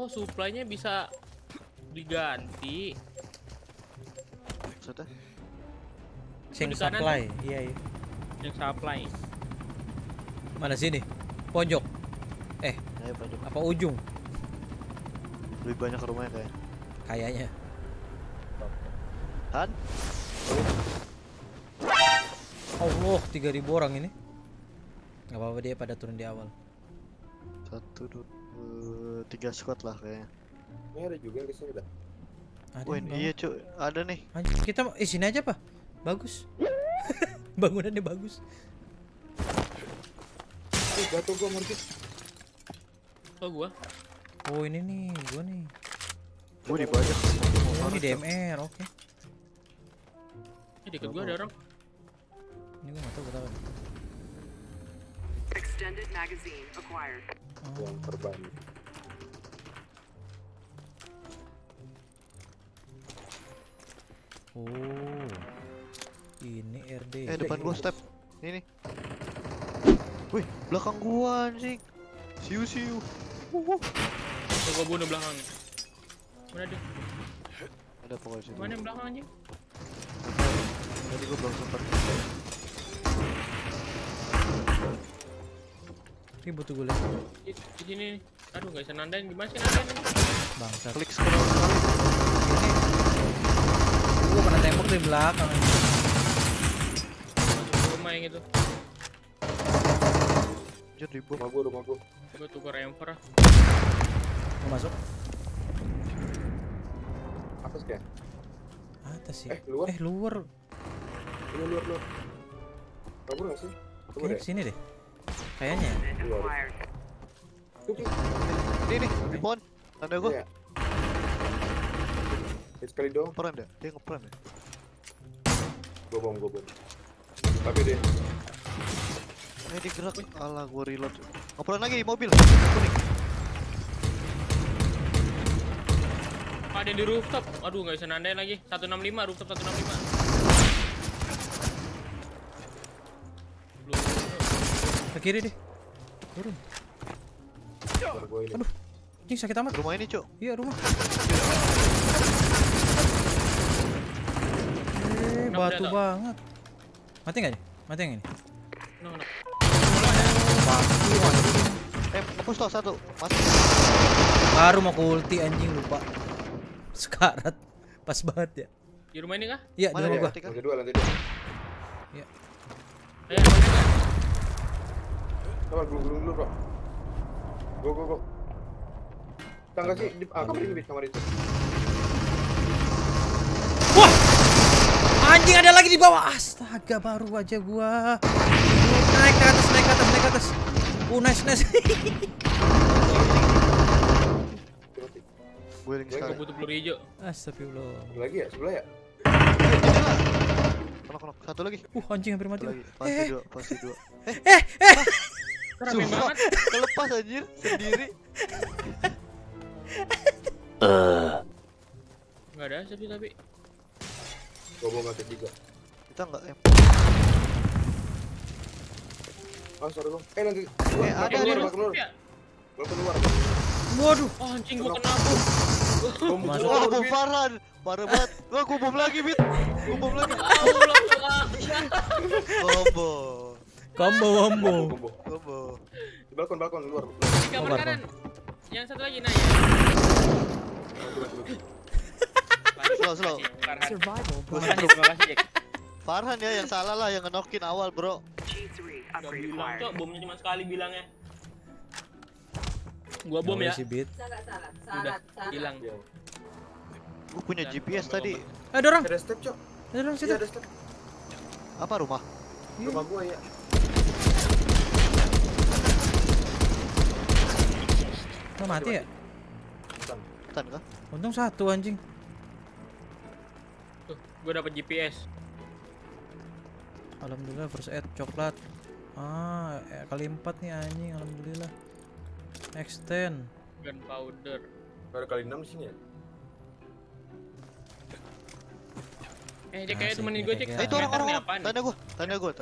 Oh, supply-nya bisa diganti. Maksudnya? Sing Di kanan supply. Iya, iya. yang supply. Mana sini? Pojok. Ayo pojok. Apa ujung? Lebih banyak rumahnya kayak. Kayaknya. Han? Allah, 3.000 orang ini. Gak apa-apa, dia pada turun di awal. 1, 2, 3 squad lah kayaknya. Ini ada juga yang kesini dah. Ada Wih, yang iya bawah. cuy, ada nih. Anjir, kita sini aja, Pak. Bagus. Bangunannya bagus. Jatuh gua murkit. Oh, gua. Oh, ini nih, gua nih. Gue dibajak. Oh, ini DMR, oke. Deket gua ada orang. Ini gua nggak tahu berapa. Extended magazine acquired. Yang terban. Oh, ini RD. Depan gua step. Ini. Wih, belakang gua anjing. Siu. Oh, gua bunuh belakang. Mana dia? Ada pokoknya situ. Mana yang belakang anjing? Tadi gua belum sempat. Ribut tuh gue liat. Di sini. Aduh, nggak bisa nandain. Gimana sih nandain ini? Bangsat. Klik scroll sekali. Gua pernah tembak dari belakang. Masuk ke rumah yang itu. Anjir ribut. Rumah gua. Gua tukar emper. Mau masuk? Atas kayak. Atas sih. Luar. Luar. Ini luar. Kabur nggak sih? Tunggu Kayaknya deh. kesini deh. Kayaknya. Acquired. Tuh, Ki. Ini nih, di pohon. Tanda gua. Iya. Hit sekali doang. Ngeperan dah. Dia ngeperan ya. Gua bom. Tapi deh. Dia gerak. Alah, gua reload. Ngeperan lagi di mobil. Kuning. Ada yang di rooftop. Aduh, nggak bisa nandain lagi. 165 rooftop 165. Belum. Ke kiri deh. Turun. Ntar gua ini. Aduh. Anjing sakit amat. Rumah ini, Cuk. Iya, rumah. Kenapa Batu dia tak? banget. Mati nggak nih? Mati yang ini? No. Batu anjing. Ngepush toh satu. Masuk. Baru mau ke ulti anjing, lupa. Sekarat. Pas banget ya. Di rumah ini kah? Iya, di Mana rumah dia? gua. Mati kah? Lantai dua. Iya. Ayo, rumah ini. Sabar, gulung dulu, bro. Go. Tangga sih di kamar ini, kamar itu. Wah! Anjing ada lagi di bawah. Astaga, baru aja gua. Naik ke atas. Nice. Gue ring Gua sekali. butuh peluru hijau. Astagfirullah. Ada lagi ya? Sebelah ya? Kenok. Satu lagi. Anjing hampir mati. Satu lagi. Pasti dua. Rame Sumpah. banget. Kelepas anjir sendiri. Enggak ada tapi. Gua bom lantai 3. Kita enggak Sorry bang. Nanti. ada keluar. Ya. Gua keluar. Waduh. Oh, anjing gua kena aku. Bom. Masuk. Wah, bom Farhan. Parah banget. Wah, gua bom lagi, Bit. Gua bom lagi. Combo. Bom. Di balkon luar. Di kamar Keluar, kanan. Yang satu lagi Naya. Slow. Farhan. Survival. Terima kasih, Jack. Farhan ya yang salah lah, yang ngenokin awal, Bro. G3 Gak upgrade bilang, acquired. Cok, bomnya cuma sekali bilangnya. Gua bom ya. Si Beat. Udah hilang. Gua punya GPS tadi. Ada orang. Ada step, Cok. Ada orang situ. Iya, ada step. Apa rumah? Rumah gua ya. Udah mati ya? Tan kah? Untung satu anjing. Tuh, gua dapat GPS. Alhamdulillah first aid coklat. Kali 4 nih anjing, alhamdulillah. Extend. Gunpowder. Baru kali 6 di sini ya. Jack kayak temenin gue, Jack. Itu Itu orang. Apaan nih? Tanda gua.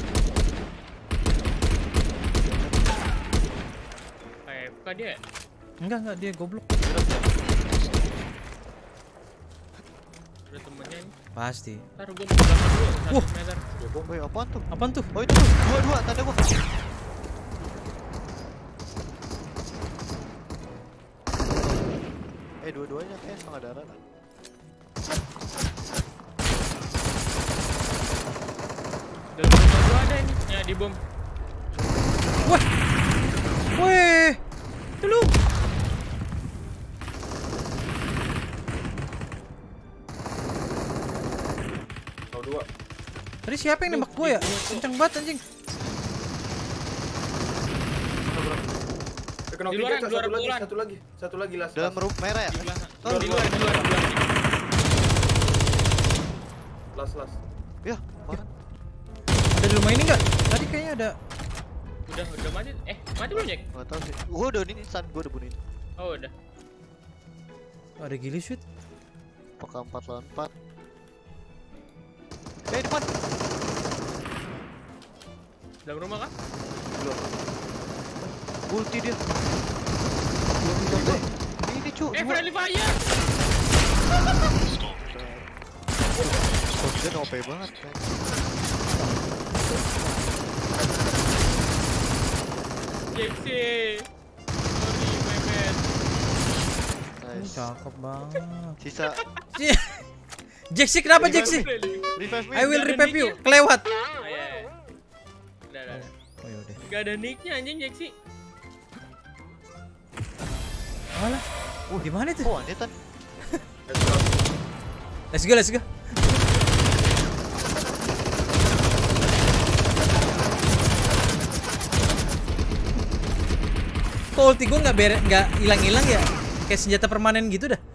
FK dia. Enggak, dia goblok. Ada temennya ini. Pasti. Ntar gua mau belakang dulu, 1 Wah. meter. Woi, apaan tuh? Apaan tuh? Oh, itu tuh. Dua, tanda gua. Dua-duanya kayak setengah darah kan. Dalam rumah gua ada ini, ya di bom. Wah. Weh. Itu lu. Tahu dua. Tadi siapa yang nembak gua ya? Kenceng banget anjing. Kena Di luaran, di luar. satu lagi last. Dalam rumah merah ya? Di belakang. Oh, Di luar, di luar. Last. Ya, parah. Ada di rumah ini enggak? Tadi kayaknya ada. Udah mati. Mati belum, Jack? Gak tau sih. Gua udah ini instan, gua udah bunuh itu. Oh, udah. Oh, ada gili shoot. Peka 4 lawan 4. Depan. Dalam rumah kan? Belum. Ulti dia. Ini cu. Friendly fire. Dia OP banget kan. Jaxi. Sorry, my bad. Nice. Cakep banget. Sisa Jaxi kenapa Jaxi? revive me. I will revive you. Kelewat. Iya. Udah. Oh yaudah. Gak ada nicknya anjing Jaxi. Alah. Gimana itu? Oh, Netan. Let's go. Kok ulti gue nggak hilang ya? Kayak senjata permanen gitu dah.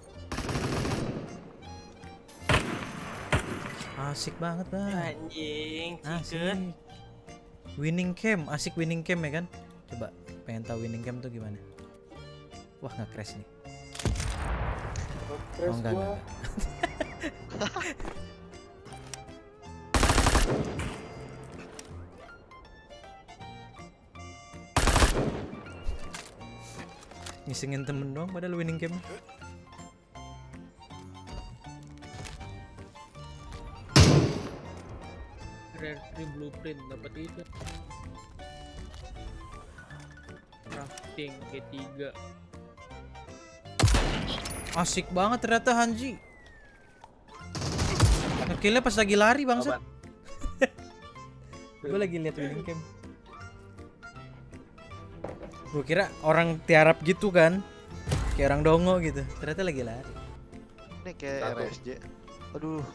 Asik banget bang. Anjing, Asik. Winning cam, asik winning cam ya kan? Coba pengen tahu winning cam tuh gimana? Wah nggak crash nih. Oh enggak. Ngisengin temen doang padahal winning cam. Rare free blueprint dapat itu. Crafting G3. Asik banget ternyata Hanji. Ngekillnya pas lagi lari bangsat. Gue lagi lihat winning cam. Gue kira orang tiarap gitu kan, kayak orang dongo gitu. Ternyata lagi lari. Ini kayak RSJ. Aduh.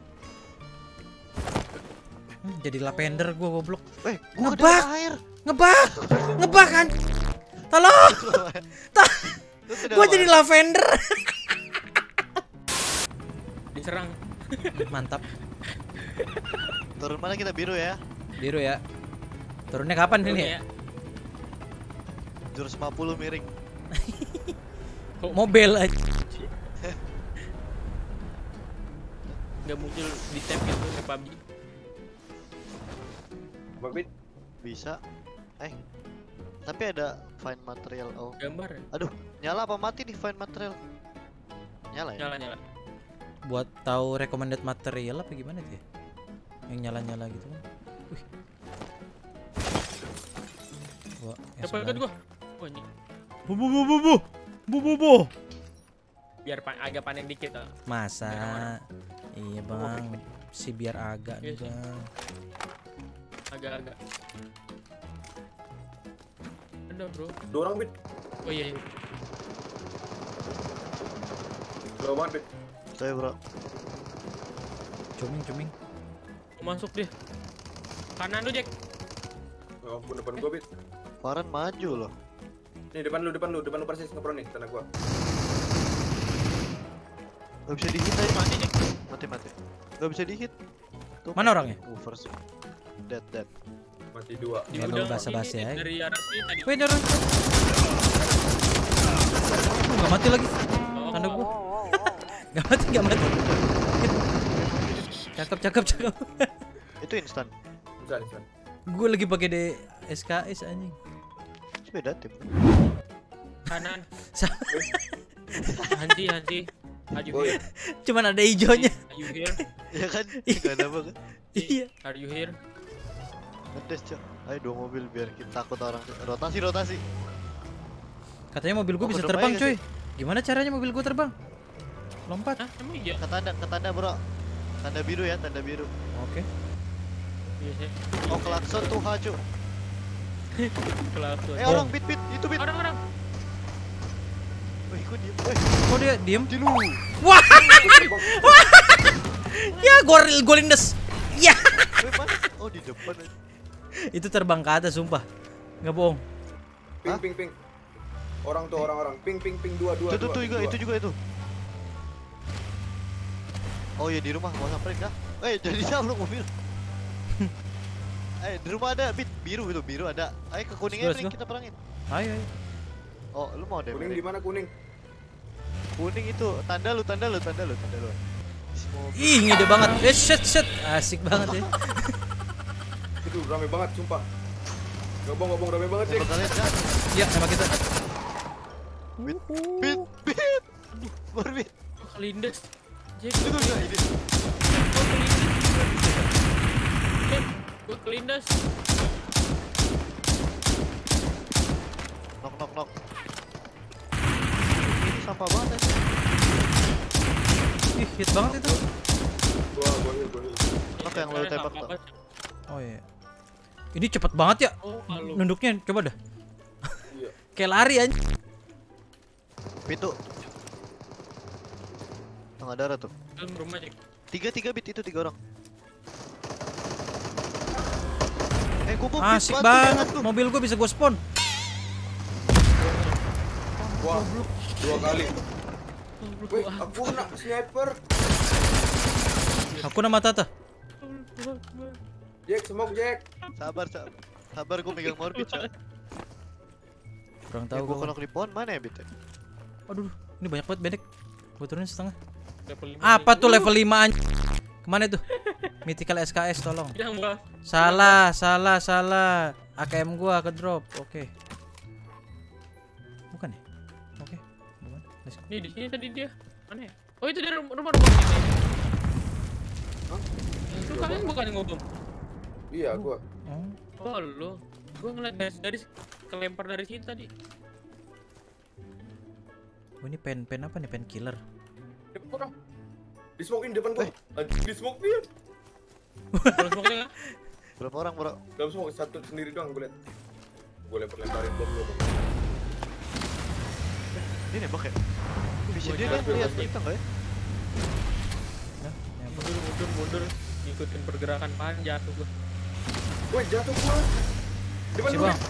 Jadi lavender gue goblok. Gua Ngebak! ada air. Ngebak kan? Tolong! Gue jadi lavender. Diserang. Mantap. Turun mana kita biru ya? Biru ya. Turunnya kapan ini ya? Jurus 50 miring. Mobil aja. Gak muncul di tab gitu ke PUBG. Babit. Bisa. Tapi ada find material. Oh. Gambar ya? Aduh, nyala apa mati nih find material? Nyala ya? Nyala. Buat tahu recommended material apa gimana tuh ya? Yang nyala-nyala gitu kan. Wih. Gua Dapat ikut gua. Wah, ini. Bu. Biar agak panen dikit lah. Masa? Iya bang. Si biar agak nih Iya sih. bang. Agak-agak. Ada bro. 2 orang bit. Oh iya. Low banget bit. Saya bro. Cuming. Mau masuk dia. Kanan lu Jack. Oh, ampun depan gua bit. Farhan maju loh. Nih depan lu persis ngepron nih tanah gua. Gak bisa dihit aja. Mati Jack. Mati. Gak bisa dihit. Tuh, Mana orangnya? First. Dead. Mati 2. Di Ya, lu gudang basa-basi ini aja. dari arah sini tadi. Wih dorong. Gak mati lagi. Oh, Tanda gua. Gak mati. Cakep. Itu instan. Bisa. Gue lagi pakai SKS anjing. Beda tim. Kanan. Sama. Hanji. Are you Woi. here? Cuman ada hijaunya. Are you here? Ya kan? Gak ada banget. Iya. Are you here? Ngedes cok. Ayo 2 mobil biar kita takut orang. Rotasi. Katanya mobil gua Oh, bisa ke depan terbang, ya, coy. Gimana caranya mobil gua terbang? Lompat. Hah? Emang iya? Ke tanda bro. Tanda biru ya, tanda biru. Oke. Iya sih. Oh klakson tuh ha cok. Kelas tuh. Orang bit itu bit. Orang. Wih ikut dia. Wih Kok dia diem? di lu. Wah. Ya, golindes. Ya. Wih mana? Oh di depan aja. Itu terbang ke atas sumpah. Nggak bohong. Ping. Orang tuh orang. Ping 2. Tuh itu juga itu. Oh iya di rumah mau samperin kah? Jadi jauh mobil. Di rumah ada bit biru itu biru ada. Ayo ke kuningnya Let's nih go. kita perangin. Ayo. Oh lu mau deh. Kuning di mana kuning? Kuning itu tanda lu. Ih, ngide banget. Shit. Asik banget ya. Itu rame banget sumpah. Gak bohong rame banget sih. Coba kalian kan? Iya, sama kita. Bit. Baru bit. Kelindes. Jack. Itu enggak ini. Gue kelindes. Knock. Ini sampah banget aja. Ih, hit banget itu. Gua heal. Knock yang lu tembak tuh. Oh iya. Ini cepet banget ya. Oh, halo. Nunduknya coba dah. Iya. Kayak lari aja. Pitu. Tengah darah tuh. Dalam rumah Jack. 3 bit itu 3 orang. Gua Asik banget. Mobil gua bisa gua spawn. Wah, 2 kali. Wih, aku kena sniper. Aku nama Tata. Jack, smoke Jack. Sabar gua megang morbid ya. Kurang Tahu tahu gua gua. knock di pohon mana ya bit? Aduh, ini banyak banget bedek. Gua turunin setengah. Level 5. Apa tuh level 5 anj... Kemana itu? Mythical SKS tolong. Yang gua. Salah. AKM gua ke drop. Oke. Bukan ya? Oke. Bukan. Let's go. Nih di sini tadi dia. Mana ya? Oh itu dari rumah sini. Hah? Itu kalian bukan yang ngobom. Iya, gua. Oh. Oh lu. Gua ngeliat dari kelempar dari sini tadi. Oh, ini pen apa nih? Pen killer. Depan orang. Di smoke depan gua. Di smoke dia. Kalau smoke-nya Berapa orang, bro? Dalam smoke satu sendiri doang gua liat. Gua lemparin bom lu. Ini nembak ya? Vision dia kan lihat kita enggak ya? Nah, yang mundur. Ngikutin pergerakan pan jatuh gua. Woi, jatuh gua. Depan si lu. bang.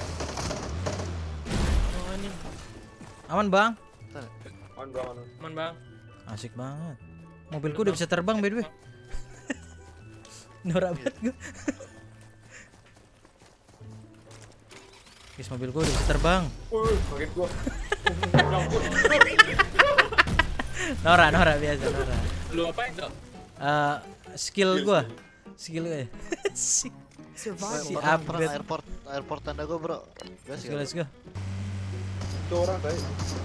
Oh ini. Aman bang. Aman bang. Asik banget. Mobilku udah bisa terbang by the way. Norak banget gue. Guys, mobil gue udah bisa terbang. Kaget gua. Norak biasa Norak. Lu apa itu? Skill gue. Si upgrade. Airport tanda gua, bro. Let's go. Itu orang tadi.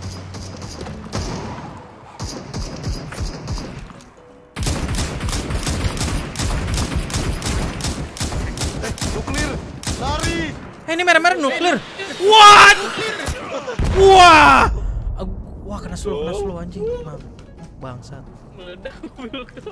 Nuklir. Lari. Ini merah-merah nuklir. What? Wah. Wah, kena slow anjing. Maaf. Bangsat. Meledak mobil gua.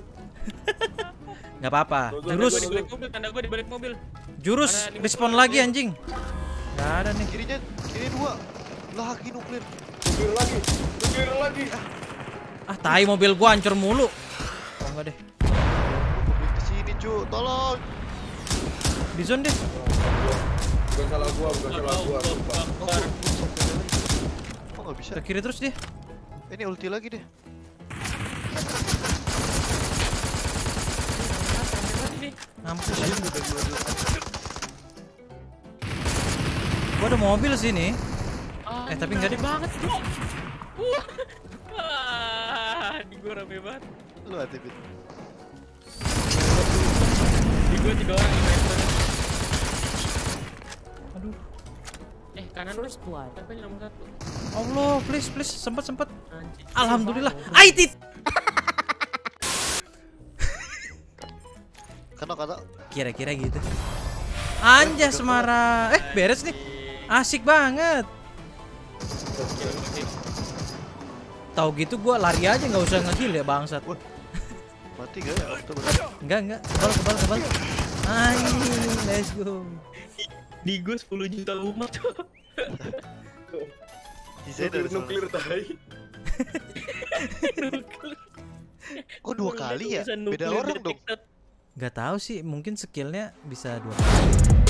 Nggak apa-apa. Jurus Tanda gua di balik mobil. respawn lagi anjing. Nggak ada nih. Kiri 2. Lagi nuklir. Nuklir lagi. Ah, tai mobil gua hancur mulu. Oh enggak deh. Mobil kesini cu, tolong. Di zone deh. Bukan salah gua. Sumpah. Oh nggak bisa. Ke kiri terus dia. Ini ulti lagi deh. Mampus ya. Gua ada mobil sini. Tapi enggak deh. banget bro. Di gua rame banget. Lu hati bit. Di gua 3 orang investor. Aduh. Kanan. First blood. Siapa yang nomor 1? Allah, please sempet. Anjing. Alhamdulillah. Aitit. Kata Kira-kira gitu. Anjas Semara. Beres nih. Asik banget. Tahu gitu gua lari aja nggak usah nge-heal ya bangsat. mati gak ya? Auto bener. Enggak. Kebal. Anjing, let's go. Di gue 10 juta umat tuh. Desainer Nuklir tai. Kok 2 kali ya? Beda orang dong. Nggak tahu sih, mungkin skillnya bisa 2 kali.